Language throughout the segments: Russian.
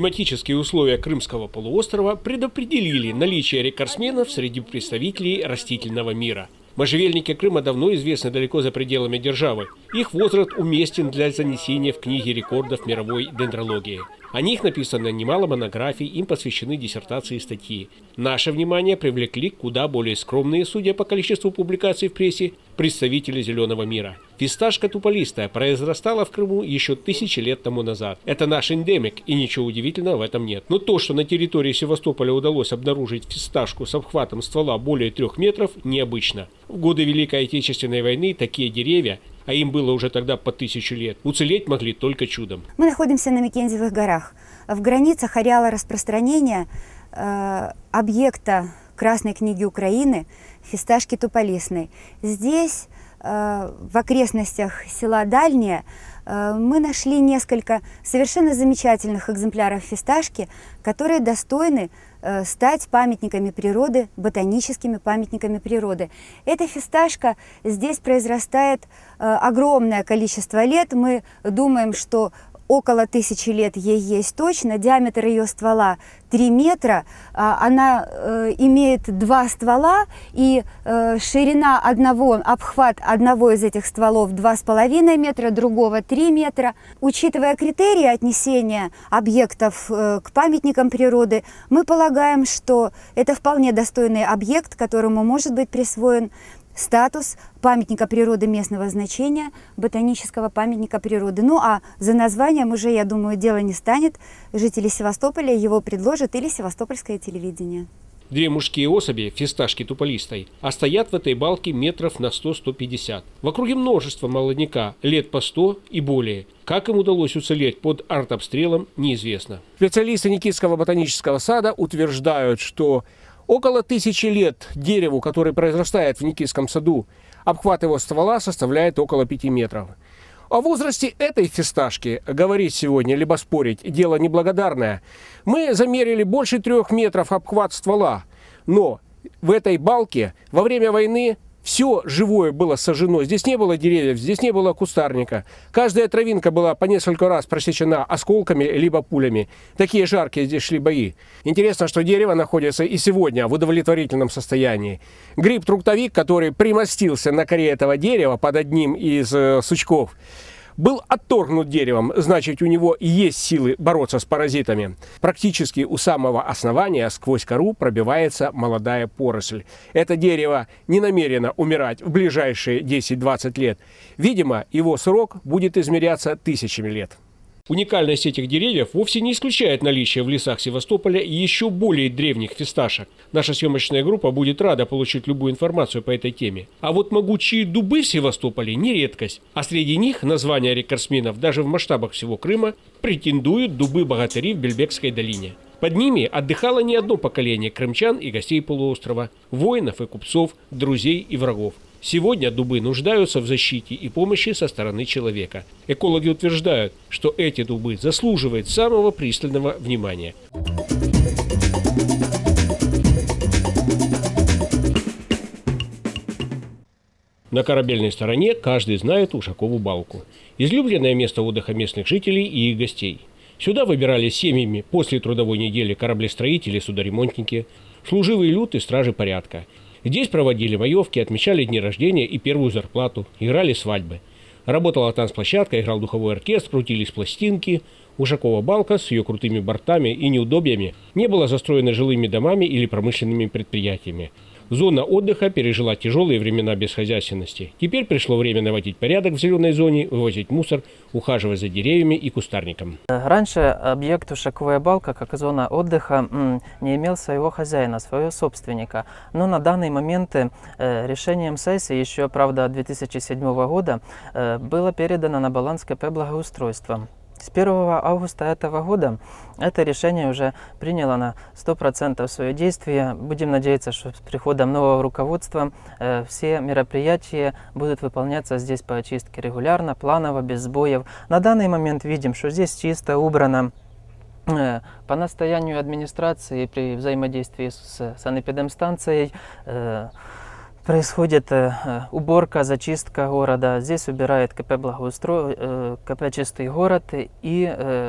Климатические условия Крымского полуострова предопределили наличие рекордсменов среди представителей растительного мира. Можжевельники Крыма давно известны далеко за пределами державы. Их возраст уместен для занесения в книги рекордов мировой дендрологии. О них написано немало монографий, им посвящены диссертации и статьи. Наше внимание привлекли куда более скромные, судя по количеству публикаций в прессе, представители зеленого мира. Фисташка туполистая произрастала в Крыму еще тысячи лет тому назад. Это наш эндемик, и ничего удивительного в этом нет. Но то, что на территории Севастополя удалось обнаружить фисташку с обхватом ствола более 3 метров, необычно. В годы Великой Отечественной войны такие деревья, а им было уже тогда по 1000 лет, уцелеть могли только чудом. Мы находимся на Мекензиевых горах. В границах ареала распространения объекта Красной книги Украины фисташки туполистной. Здесь, в окрестностях села Дальнее, мы нашли несколько совершенно замечательных экземпляров фисташки, которые достойны стать памятниками природы, ботаническими памятниками природы. Эта фисташка здесь произрастает огромное количество лет. Мы думаем, что около 1000 лет ей есть точно. Диаметр ее ствола 3 метра. Она имеет 2 ствола, и ширина обхват одного из этих стволов 2,5 метра, другого 3 метра. Учитывая критерии отнесения объектов к памятникам природы, мы полагаем, что это вполне достойный объект, которому может быть присвоен статус памятника природы местного значения, ботанического памятника природы. Ну а за названием уже, я думаю, дело не станет. Жители Севастополя его предложат или севастопольское телевидение. 2 мужские особи фисташки туполистой, а стоят в этой балке метров на 100-150. В округе множество молодняка, лет по 100 и более. Как им удалось уцелеть под артобстрелом, неизвестно. Специалисты Никитского ботанического сада утверждают, что около 1000 лет дереву, которое произрастает в Никитском саду, обхват его ствола составляет около 5 метров. О возрасте этой фисташки говорить сегодня, либо спорить, дело неблагодарное. Мы замерили больше 3 метров обхват ствола, но в этой балке во время войны все живое было сожжено. Здесь не было деревьев, здесь не было кустарника. Каждая травинка была по несколько раз просечена осколками либо пулями. Такие жаркие здесь шли бои. Интересно, что дерево находится и сегодня в удовлетворительном состоянии. Гриб-трухтовик, который примостился на коре этого дерева под одним из сучков, был отторгнут деревом, значит, у него и есть силы бороться с паразитами. Практически у самого основания сквозь кору пробивается молодая поросль. Это дерево не намерено умирать в ближайшие 10-20 лет. Видимо, его срок будет измеряться тысячами лет. Уникальность этих деревьев вовсе не исключает наличие в лесах Севастополя еще более древних фисташек. Наша съемочная группа будет рада получить любую информацию по этой теме. А вот могучие дубы в Севастополе не редкость. А среди них на звание рекордсменов даже в масштабах всего Крыма претендуют дубы-богатыри в Бельбекской долине. Под ними отдыхало не одно поколение крымчан и гостей полуострова, воинов и купцов, друзей и врагов. Сегодня дубы нуждаются в защите и помощи со стороны человека. Экологи утверждают, что эти дубы заслуживают самого пристального внимания. На корабельной стороне каждый знает Ушакову балку. Излюбленное место отдыха местных жителей и их гостей. Сюда выбирались семьями после трудовой недели кораблестроители, судоремонтники, служивые люд и стражи порядка. Здесь проводили маевки, отмечали дни рождения и первую зарплату, играли свадьбы. Работала танцплощадка, играл духовой оркестр, крутились пластинки. Ушакова балка с ее крутыми бортами и неудобьями не была застроена жилыми домами или промышленными предприятиями. Зона отдыха пережила тяжелые времена безхозяйственности. Теперь пришло время наводить порядок в зеленой зоне, вывозить мусор, ухаживать за деревьями и кустарником. Раньше объект Ушаковая балка, как зона отдыха, не имел своего хозяина, своего собственника. Но на данный момент решением сессии, еще, правда, 2007 года, было передано на баланс КП «Благоустройство». С 1 августа этого года это решение уже приняло на 100% свое действие. Будем надеяться, что с приходом нового руководства все мероприятия будут выполняться здесь по очистке регулярно, планово, без сбоев. На данный момент видим, что здесь чисто, убрано. По настоянию администрации при взаимодействии с санэпидемстанцией происходит уборка, зачистка города. Здесь убирает КП «Чистый город» и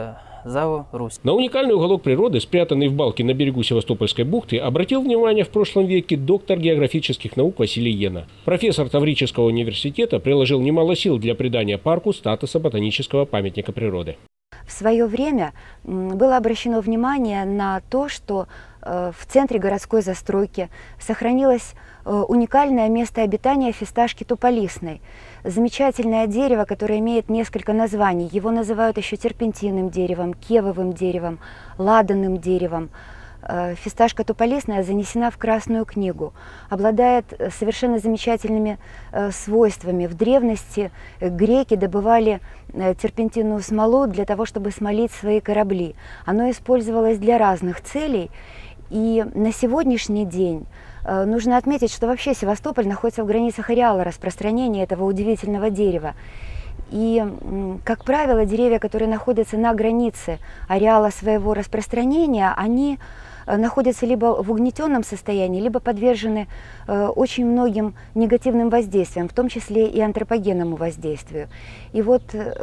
ЗАО «Русь». На уникальный уголок природы, спрятанный в балке на берегу Севастопольской бухты, обратил внимание в прошлом веке доктор географических наук Василий Йена. Профессор Таврического университета приложил немало сил для придания парку статуса ботанического памятника природы. В свое время было обращено внимание на то, что в центре городской застройки сохранилось уникальное место обитания фисташки туполисной. Замечательное дерево, которое имеет несколько названий. Его называют еще терпентинным деревом, кевовым деревом, ладанным деревом. Фисташка туполисная занесена в Красную книгу, обладает совершенно замечательными свойствами. В древности греки добывали терпентинную смолу для того, чтобы смолить свои корабли. Оно использовалось для разных целей. И на сегодняшний день нужно отметить, что вообще Севастополь находится в границах ареала распространения этого удивительного дерева. И, как правило, деревья, которые находятся на границе ареала своего распространения, они находятся либо в угнетенном состоянии, либо подвержены очень многим негативным воздействиям, в том числе и антропогенному воздействию. И вот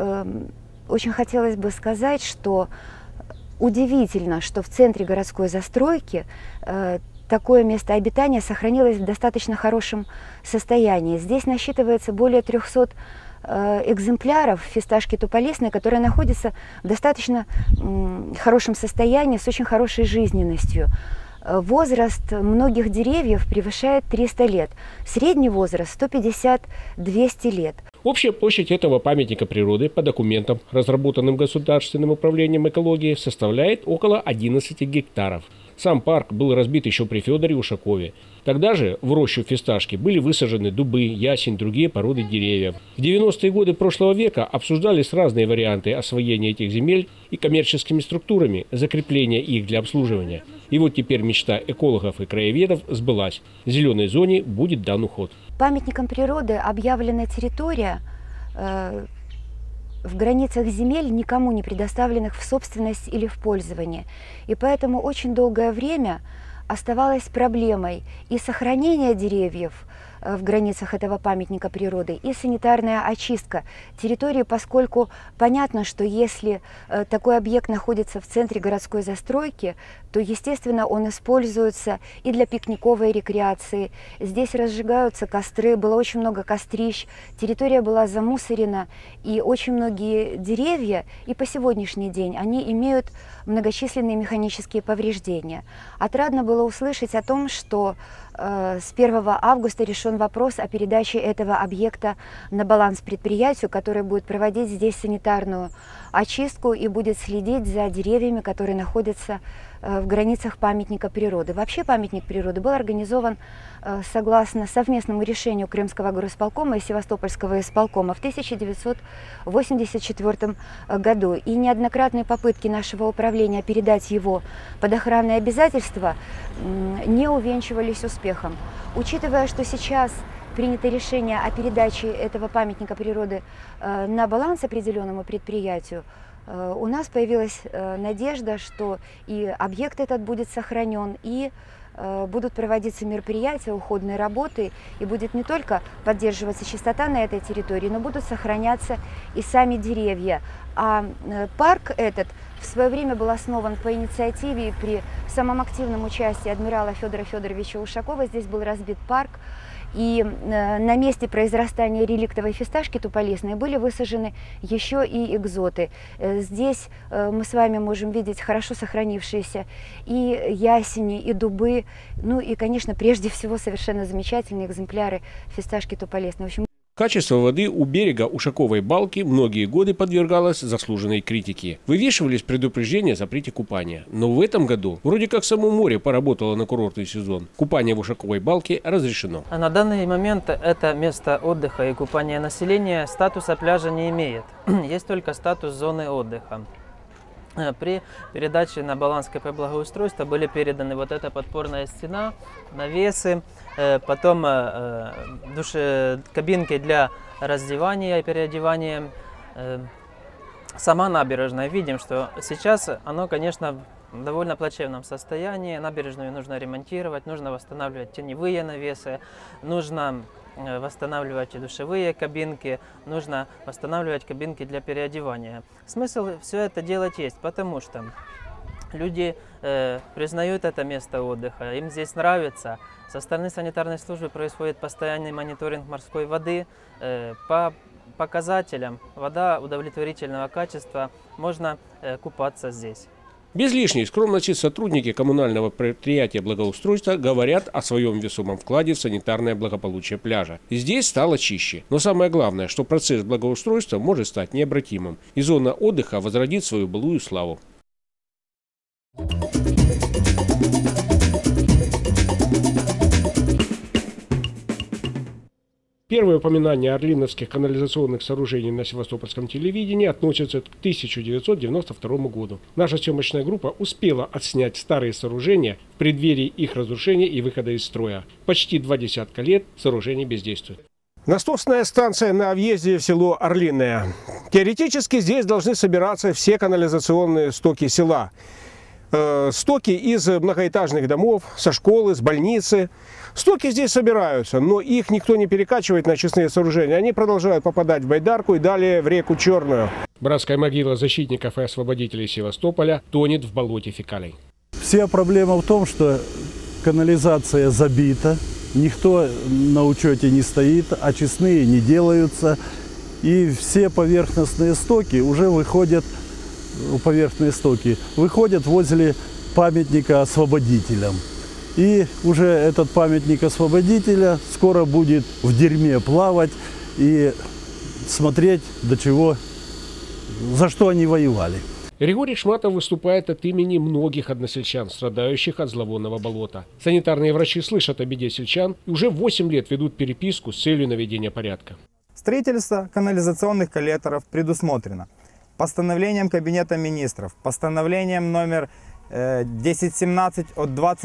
очень хотелось бы сказать, что удивительно, что в центре городской застройки такое место обитания сохранилось в достаточно хорошем состоянии. Здесь насчитывается более 300 экземпляров фисташки туполисной, которая находится в достаточно хорошем состоянии, с очень хорошей жизненностью. Возраст многих деревьев превышает 300 лет. Средний возраст 150-200 лет. Общая площадь этого памятника природы по документам, разработанным Государственным управлением экологии, составляет около 11 гектаров. Сам парк был разбит еще при Федоре Ушакове. Тогда же в рощу фисташки были высажены дубы, ясень, другие породы деревьев. В 90-е годы прошлого века обсуждались разные варианты освоения этих земель и коммерческими структурами, закрепления их для обслуживания. И вот теперь мечта экологов и краеведов сбылась. В зеленой зоне будет дан уход. Памятником природы объявлена территория в границах земель, никому не предоставленных в собственность или в пользование. И поэтому очень долгое время оставалось проблемой и сохранение деревьев в границах этого памятника природы, и санитарная очистка территории, поскольку понятно, что если такой объект находится в центре городской застройки, то, естественно, он используется и для пикниковой рекреации. Здесь разжигаются костры, было очень много кострищ, территория была замусорена, и очень многие деревья, и по сегодняшний день, они имеют многочисленные механические повреждения. Отрадно было услышать о том, что с 1 августа решен вопрос о передаче этого объекта на баланс предприятию, которое будет проводить здесь санитарную очистку и будет следить за деревьями, которые находятся в границах памятника природы. Вообще памятник природы был организован согласно совместному решению Крымского горосполкома и Севастопольского исполкома в 1984 году. И неоднократные попытки нашего управления передать его под охранные обязательства не увенчивались успехом. Учитывая, что сейчас принято решение о передаче этого памятника природы на баланс определенному предприятию, у нас появилась надежда, что и объект этот будет сохранен, и будут проводиться мероприятия, уходные работы, и будет не только поддерживаться чистота на этой территории, но будут сохраняться и сами деревья. А парк этот в свое время был основан по инициативе и при самом активном участии адмирала Федора Федоровича Ушакова. Здесь был разбит парк, и на месте произрастания реликтовой фисташки туполисной были высажены еще и экзоты. Здесь мы с вами можем видеть хорошо сохранившиеся и ясени, и дубы, ну и, конечно, прежде всего совершенно замечательные экземпляры фисташки туполисной. В общем, Качество воды у берега Ушаковой балки многие годы подвергалось заслуженной критике. Вывешивались предупреждения о запрете купания. Но в этом году вроде как само море поработало на курортный сезон. Купание в Ушаковой балке разрешено. А на данный момент это место отдыха и купания населения статуса пляжа не имеет. Есть только статус зоны отдыха. При передаче на баланс КП благоустройства были переданы вот эта подпорная стена, навесы, потом кабинки для раздевания и переодевания. Сама набережная, видим, что сейчас она, конечно, в довольно плачевном состоянии. Набережную нужно ремонтировать, нужно восстанавливать теневые навесы, нужно восстанавливать душевые кабинки, нужно восстанавливать кабинки для переодевания. Смысл все это делать есть, потому что люди признают это место отдыха, им здесь нравится. Со стороны санитарной службы происходит постоянный мониторинг морской воды. По показателям вода удовлетворительного качества, можно купаться здесь. Без лишней скромности сотрудники коммунального предприятия благоустройства говорят о своем весомом вкладе в санитарное благополучие пляжа. Здесь стало чище. Но самое главное, что процесс благоустройства может стать необратимым, и зона отдыха возродит свою былую славу. Первые упоминания орлиновских канализационных сооружений на севастопольском телевидении относятся к 1992 году. Наша съемочная группа успела отснять старые сооружения в преддверии их разрушения и выхода из строя. Почти 20 лет сооружение бездействует. Насосная станция на въезде в село Орлиное. Теоретически здесь должны собираться все канализационные стоки села. Стоки из многоэтажных домов, со школы, с больницы. Стоки здесь собираются, но их никто не перекачивает на очистные сооружения. Они продолжают попадать в Байдарку и далее в реку Черную. Братская могила защитников и освободителей Севастополя тонет в болоте фекалий. Вся проблема в том, что канализация забита, никто на учете не стоит, очистные не делаются. И все поверхностные стоки уже выходят возле памятника освободителям. И уже этот памятник освободителя скоро будет в дерьме плавать и смотреть, до чего, за что они воевали. Григорий Шматов выступает от имени многих односельчан, страдающих от зловонного болота. Санитарные врачи слышат о беде сельчан и уже 8 лет ведут переписку с целью наведения порядка. Строительство канализационных коллекторов предусмотрено постановлением Кабинета министров, постановлением номер 1017 от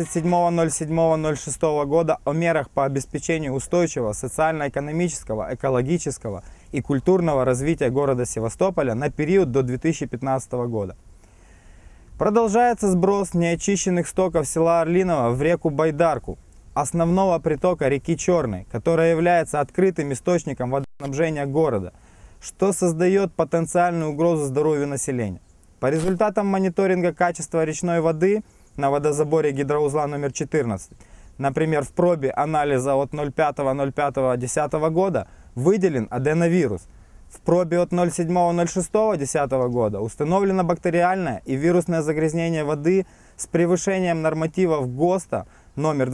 27.07.06 года о мерах по обеспечению устойчивого социально-экономического, экологического и культурного развития города Севастополя на период до 2015 года. Продолжается сброс неочищенных стоков села Орлиново в реку Байдарку, основного притока реки Черной, которая является открытым источником водоснабжения города, что создает потенциальную угрозу здоровью населения. По результатам мониторинга качества речной воды на водозаборе гидроузла номер 14, например, в пробе анализа от 05.05.10 года выделен аденовирус. В пробе от 07.06.10 года установлено бактериальное и вирусное загрязнение воды с превышением нормативов ГОСТа номер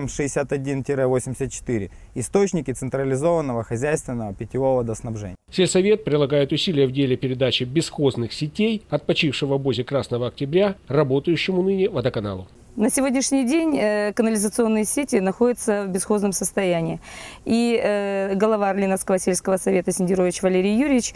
2761-84, источники централизованного хозяйственного питьевого водоснабжения. Сельсовет прилагает усилия в деле передачи бесхозных сетей от почившего в обозе Красного Октября работающему ныне водоканалу. На сегодняшний день канализационные сети находятся в бесхозном состоянии. И глава Орлиновского сельского совета Сендерович Валерий Юрьевич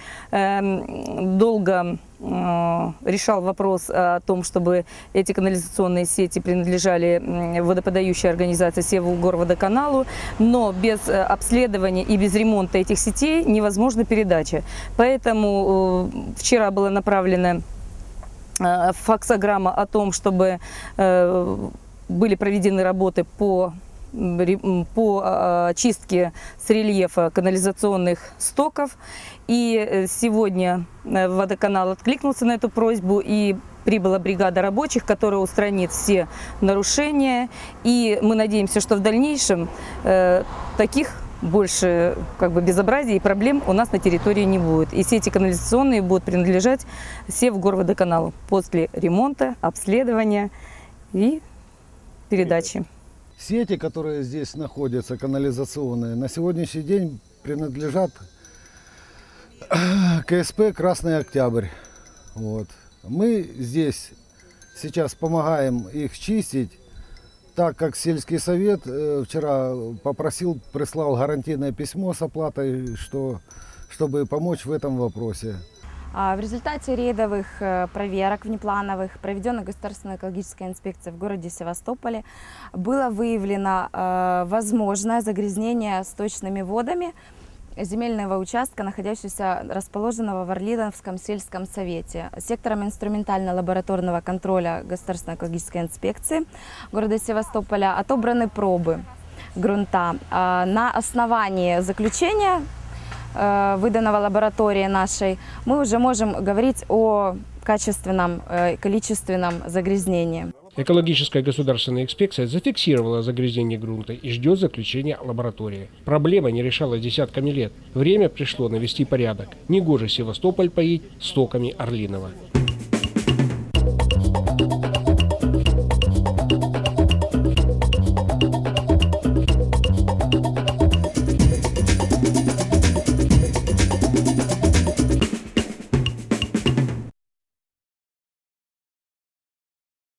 долго решал вопрос о том, чтобы эти канализационные сети принадлежали водоподающей организации Севугорводоканалу, но без обследования и без ремонта этих сетей невозможна передача. Поэтому вчера было направлено факсограмма о том, чтобы были проведены работы по очистке с рельефа канализационных стоков. И сегодня водоканал откликнулся на эту просьбу, и прибыла бригада рабочих, которая устранит все нарушения. И мы надеемся, что в дальнейшем таких больше безобразий и проблем у нас на территории не будет. И сети канализационные будут принадлежать Севгорводоканалу после ремонта, обследования и передачи. Сети, которые здесь находятся, канализационные, на сегодняшний день принадлежат КСП «Красный Октябрь». Вот. Мы здесь сейчас помогаем их чистить, так как сельский совет вчера прислал гарантийное письмо с оплатой, чтобы помочь в этом вопросе. В результате рейдовых проверок внеплановых, проведенных Государственной экологической инспекцией в городе Севастополе, было выявлено возможное загрязнение сточными водами земельного участка, расположенного в Орлиновском сельском совете. Сектором инструментально-лабораторного контроля Государственной экологической инспекции города Севастополя отобраны пробы грунта. На основании заключения, выданного лабораторией нашей, мы уже можем говорить о качественном, количественном загрязнении. Экологическая государственная инспекция зафиксировала загрязнение грунта и ждет заключения лаборатории. Проблема не решалась десятками лет. Время пришло навести порядок. Негоже Севастополь поить стоками Орлиного.